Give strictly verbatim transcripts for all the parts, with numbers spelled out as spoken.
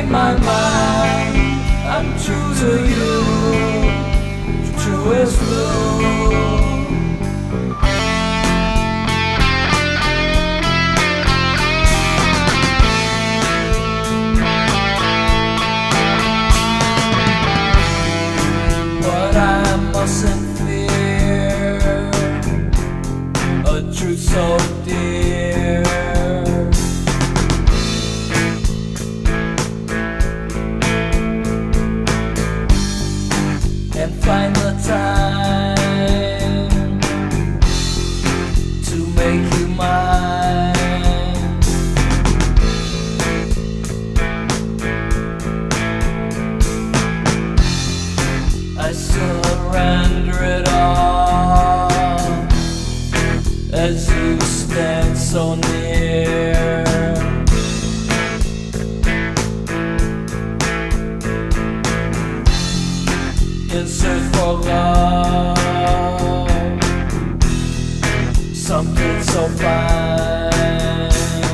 reclaim my mind. I'm true to you, true as blue. But I mustn't fear a truth so dear. And find the time to make you mine. I surrender it all as you stand so near. In search for love, something so fine,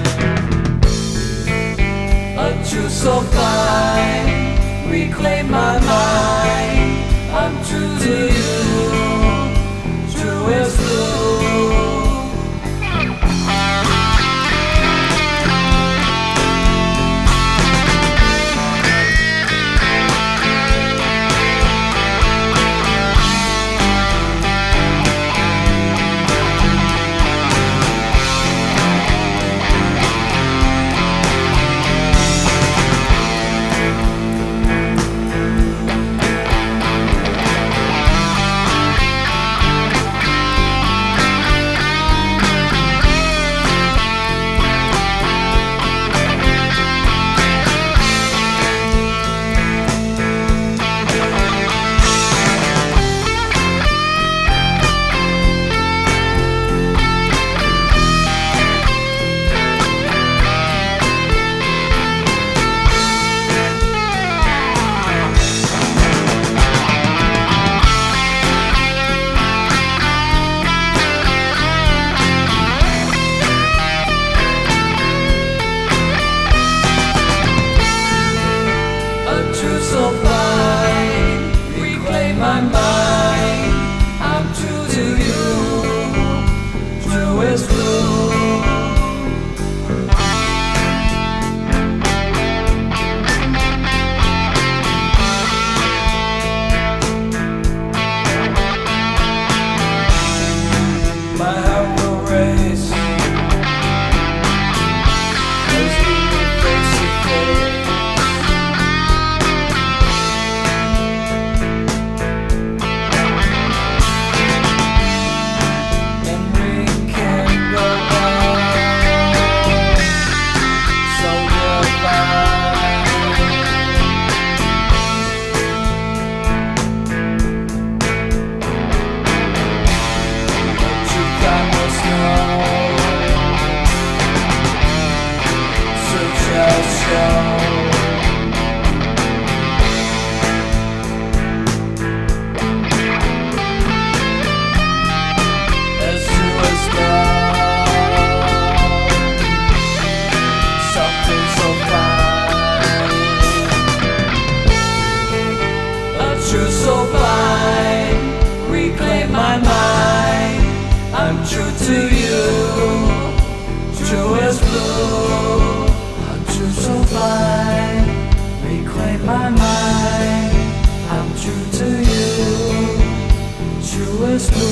a truth so fine. Reclaim my mind. I'm true to you, true as blue. So fine, reclaim my mind. I'm true to you, true as blue. My heart will race as we face to face. So fine, reclaim my mind. I'm true to you, true as blue. I'm true so fine, reclaim my mind. I'm true to you, true as blue.